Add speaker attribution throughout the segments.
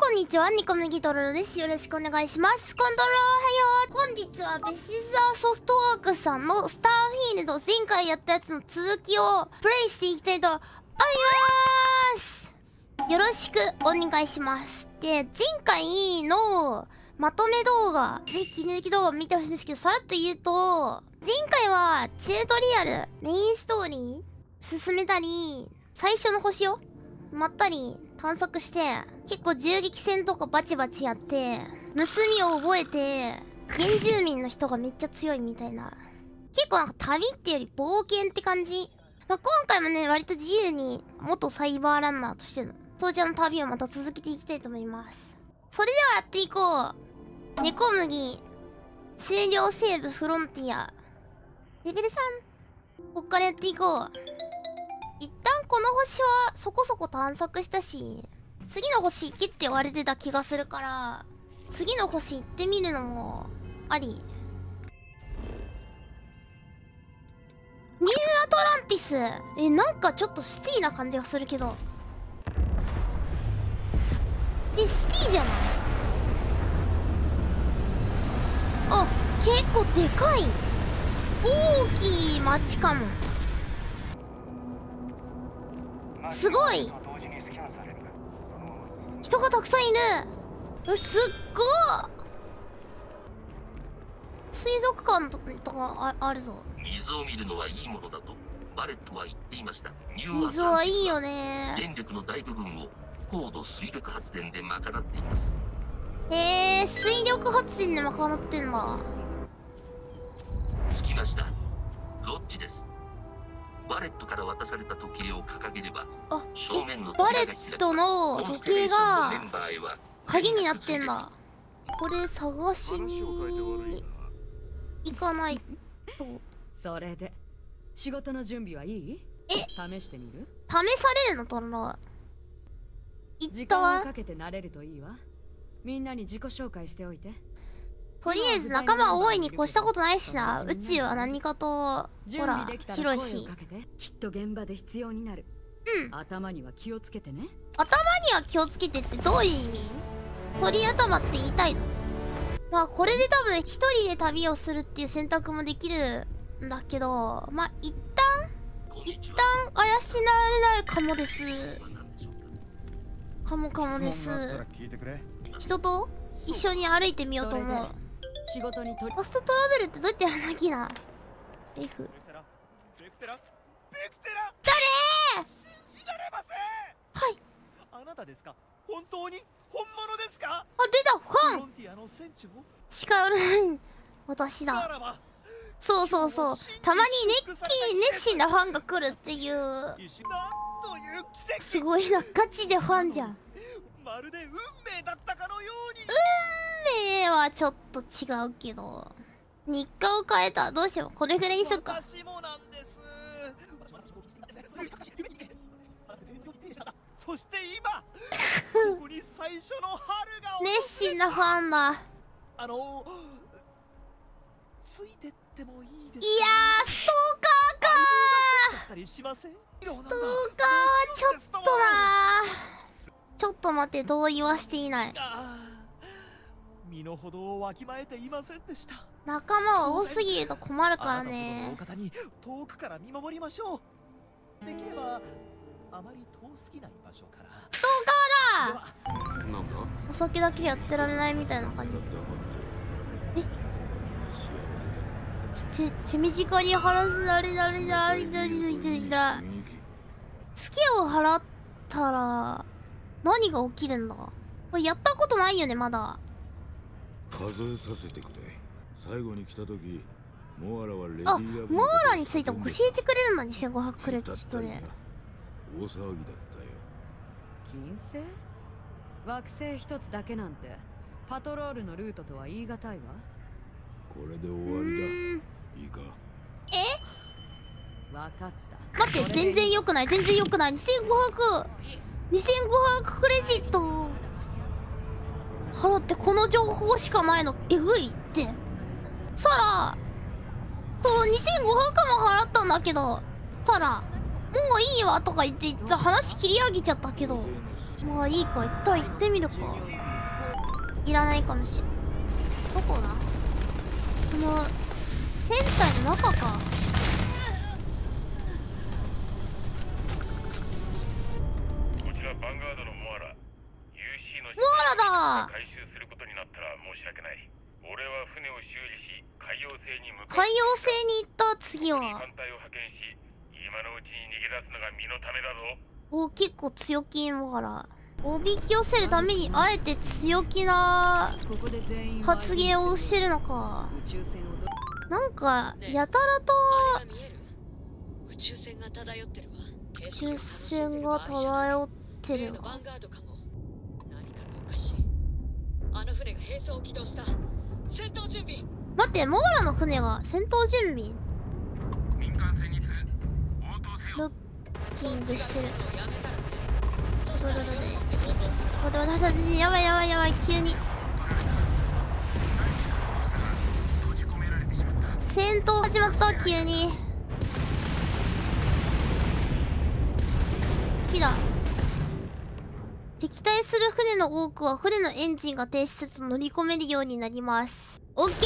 Speaker 1: こんにちは、ニコムギトロロです。よろしくお願いします。コントローおはよう。本日はベシザーソフトワークさんのスターフィールド前回やったやつの続きをプレイしていきたいと思います。よろしくお願いします。で、前回のまとめ動画、ぜひ切り抜き動画を見てほしいんですけど、さらっと言うと、前回はチュートリアル、メインストーリー進めたり、最初の星をまったり探索して、結構銃撃戦とかバチバチやって、盗みを覚えて、原住民の人がめっちゃ強いみたいな。結構なんか旅っていうより冒険って感じ。まあ、今回もね、割と自由に元サイバーランナーとしての当時の旅をまた続けていきたいと思います。それではやっていこう。猫麦、終了セーブフロンティア。レベル3。こっからやっていこう。一旦この星はそこそこ探索したし、次の星行けって言われてた気がするから、次の星行ってみるのもあり。ニューアトランティス。なんかちょっとシティな感じがするけど。シティじゃない？あ、結構でかい。大きい街かも。すごい人がたくさんいる。すっごい。水族館とか あるぞ。
Speaker 2: 水を見るのはいいものだとバレットは言っていました。
Speaker 1: 水はいいよね。
Speaker 2: 電力の大部分を高度水力発電で賄っています。
Speaker 1: 水力発電で賄ってんだ。
Speaker 2: 着きました。ロッジです。バレットから渡された時計を掲げれば、正面の
Speaker 1: バレットの時計が鍵になってんだ。これ探しに行かないと。
Speaker 3: それで仕事の準備はいい？試してみる？
Speaker 1: 試されるのトロ。
Speaker 3: 時間をかけて慣れるといいわ。みんなに自己紹介しておいて。
Speaker 1: とりあえず仲間多いに越したことないしな。宇宙は何かとほら広いし。
Speaker 3: きっと現場で必要になる。頭には気をつけてね。
Speaker 1: 頭には気をつけてってどういう意味？鳥頭って言いたいの？まあこれで多分一人で旅をするっていう選択もできるんだけど、まあ一旦怪しなれないかもです。かもです。人と一緒に歩いてみようと思う。
Speaker 3: 仕事に
Speaker 1: ファストトラベルってどうやってやらなきゃな。F。誰？
Speaker 4: 信じられません。
Speaker 1: はい。
Speaker 4: あなたですか？本当に本物ですか？
Speaker 1: あ、出た。ファン。
Speaker 4: フロンティアの船長？
Speaker 1: 近寄らない。私だ。そう。たまに熱心なファンが来るっていう。すごいな、ガチでファンじゃん。
Speaker 4: まるで運命だったかのように。
Speaker 1: 運命はちょっと違うけど。日課を変えた。どうしよう。これぐらいにしとくか。
Speaker 4: 私もなんです。そして今ここに最初の春が
Speaker 1: 熱心なファンだ。
Speaker 4: ついてってもいいですか？
Speaker 1: いやー、ストーカーかー。ストーカーはちょっとなー。ちょっと待って、同意はしていない。
Speaker 4: 身の程をわきまえていませんでした。
Speaker 1: 仲間は多すぎると困るからね。
Speaker 4: 方に遠くから見守りましょう。できればあまり遠すぎない場所から。
Speaker 1: ストーカーだ。
Speaker 2: なんだ？
Speaker 1: お酒だけやってられないみたいな感じ。手短に払われツケを払ったら何が起きるんだ？これやったことないよね、まだ。
Speaker 5: 数えさせてくれ。最後に来た時、モアラはレディーラブの
Speaker 1: モアラについて教えてくれるの？2500クレジットで。
Speaker 5: 大騒ぎだったよ。
Speaker 3: 金星？惑星一つだけなんてパトロールのルートとは言い難いわ。
Speaker 5: これで終わりだ。いいか？
Speaker 3: わかった。
Speaker 1: 待って、全然良くない。2500クレジット払ってこの情報しかないのえぐいって。サラ2500も払ったんだけど、サラもういいわとか言って話切り上げちゃったけど、 まあいいか、一旦行ってみるか。いらないかもしれん。どこだ、この船体の中か。
Speaker 6: こちらヴァンガードのモアラ、 UC の
Speaker 1: モアラだ。
Speaker 6: 回収することになったら申し訳ない。俺は船を修理し海洋星に向かう。
Speaker 1: 海洋星に行った。次は
Speaker 6: 艦隊を派遣し、今のうちに逃げ出すのが身のためだぞ。
Speaker 1: お、結構強気モアラ。おびき寄せるためにあえて強気な
Speaker 3: ここで全員
Speaker 1: 発言をしてるのか。
Speaker 3: 宇宙船を
Speaker 1: なんかやたらと
Speaker 3: あれが見える。宇宙船が漂ってるわ。
Speaker 1: 宇宙船が漂ってるわ。
Speaker 3: ヴァンガードかも。何かがおかしい。あの船が並走を起動した。戦闘準備。
Speaker 1: 待って、モアラの船が戦闘準備。
Speaker 6: 民間船にする。応答せよ。
Speaker 1: ロッキングしてる。
Speaker 3: やめたらね。
Speaker 1: どれどれどれ。やばいやばいやばい、急に戦闘始まった。急に木だ。敵対する船の多くは船のエンジンが停止すると乗り込めるようになります。オッケー。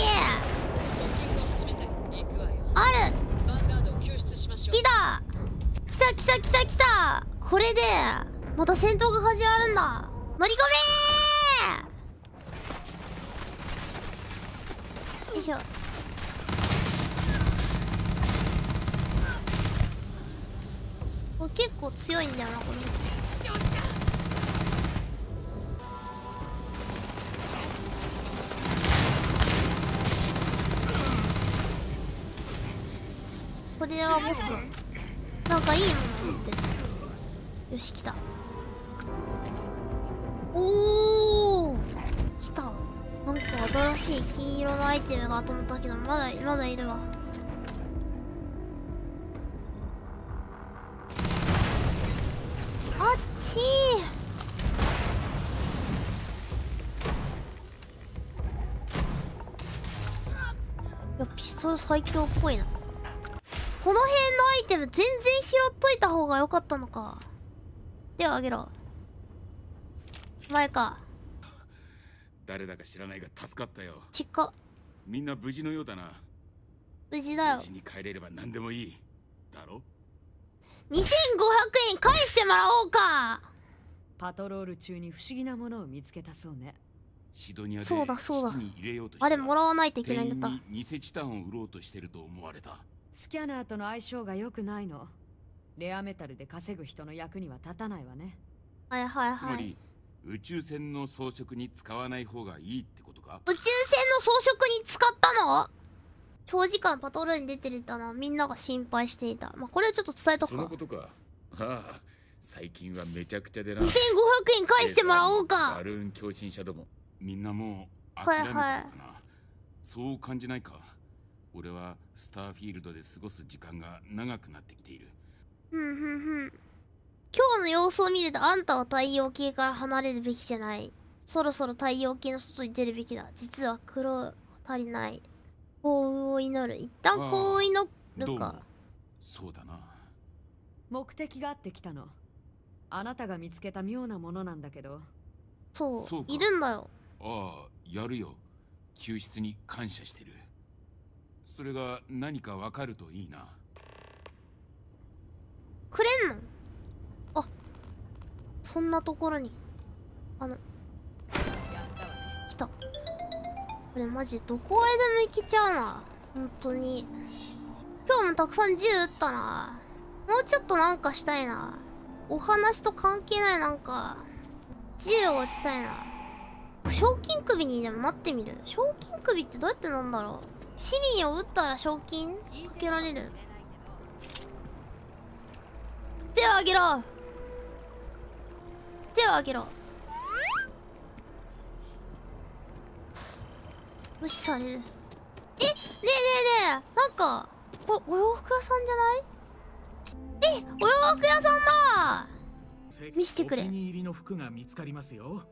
Speaker 1: ある。木だ。来た来た来た来た。これでまた戦闘が始まるんだ。乗り込めー。よいしょ。これ結構強いんだよな、この人。これはボス。なんかいいもの持ってる。よし、来た。おお、来た。なんか新しい金色のアイテムがと思ったけど、まだいるわ。あっちー。いや、ピストル最強っぽいな。この辺のアイテム全然拾っといた方が良かったのか。手を挙げろ。前か。
Speaker 7: 誰だか知らないが助かったよ。
Speaker 1: ちっか。
Speaker 7: みんな無事のようだな。
Speaker 1: 無事だよ。
Speaker 7: 無事に帰れれば何でもいいだろ。
Speaker 1: 2500円返してもらおうか。
Speaker 3: パトロール中に不思議なものを見つけたそうね。
Speaker 7: シドニアで
Speaker 1: そうだそうだ。
Speaker 7: 基地に入れようとした
Speaker 1: あれもらわないといけないんだった。
Speaker 7: 店員に偽チタンを売ろうとしてると思われた。
Speaker 3: スキャナーとの相性が良くないの。レアメタルで稼ぐ人の役には立たないわね。
Speaker 1: はいはいはい。
Speaker 7: つまり宇宙船の装飾に使わない方がいいってことか。
Speaker 1: 宇宙船の装飾に使ったの？長時間パトロールに出てるとみんなが心配していた。まあこれはちょっと伝えとくか。
Speaker 7: そのことか。ああ、最近はめちゃくちゃでな。
Speaker 1: 2500円返してもらおうか。
Speaker 7: バルーン共振者ども、みんなもう諦めたのかな、
Speaker 1: はいはい、
Speaker 7: そう感じないか。俺はスターフィールドで過ごす時間が長くなってきている。
Speaker 1: 今日の様子を見るとあんたは太陽系から離れるべきじゃない。そろそろ太陽系の外に出るべきだ。実は黒足りない。幸運を祈る。一旦幸運を祈るか。
Speaker 7: そうだな。
Speaker 3: 目的があってきたの。あなたが見つけた妙なものなんだけど。
Speaker 1: そういるんだよ。
Speaker 7: ああ、やるよ。救出に感謝してる。それが何かわかるといいな。
Speaker 1: くれんの？あ、そんなところに来た。これマジどこへでも行けちゃうな。本当に今日もたくさん銃撃ったな。もうちょっとなんかしたいな。お話と関係ないなんか銃を撃ちたいな。賞金首にでもなってみる。賞金首ってどうやってなんだろう。市民を撃ったら賞金かけられる。手を挙げろ。手を挙げろ。無視される。ねえねえねえ、なんかこれお洋服屋さんじゃない？お洋服屋さんだ。見せてくれ。
Speaker 8: お気に入りの服が見つかりますよ。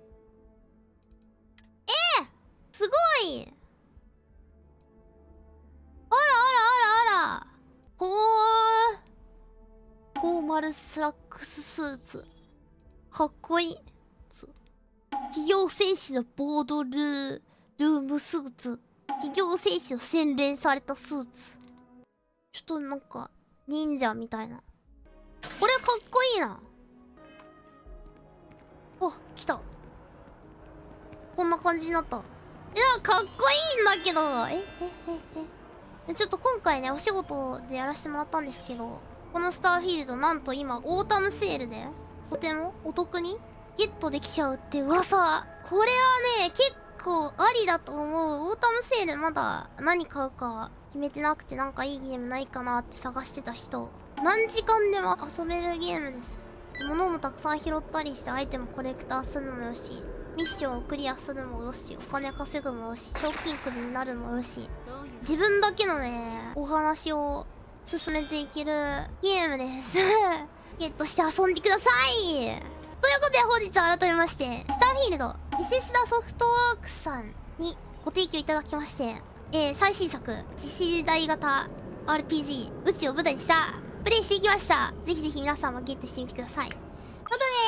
Speaker 1: すごい。あらあらあらあら。ほー。フォーマルスラックススーツ。かっこいい。 ツ。企業戦士のボードルームスーツ。企業戦士の洗練されたスーツ。ちょっとなんか、忍者みたいな。これかっこいいな。お、来た。こんな感じになった。いや、かっこいいんだけど。ちょっと今回ね、お仕事でやらせてもらったんですけど、このスターフィールド、なんと今、オータムセールで、とてもお得にゲットできちゃうって噂。これはね、結構ありだと思う。オータムセールまだ何買うか決めてなくて、なんかいいゲームないかなって探してた人。何時間でも遊べるゲームです。物もたくさん拾ったりしてアイテムコレクターするのもよし、ミッションをクリアするのもよし、お金稼ぐもよし、賞金首になるもよし、自分だけのね、お話を進めていけるゲームです。ゲットして遊んでください。ということで本日は改めまして、スターフィールド、ベセスダソフトワークさんにご提供いただきまして、最新作、次世代型 RPG、宇宙を舞台にした、プレイしていきました。ぜひぜひ皆さんもゲットしてみてください。ということで、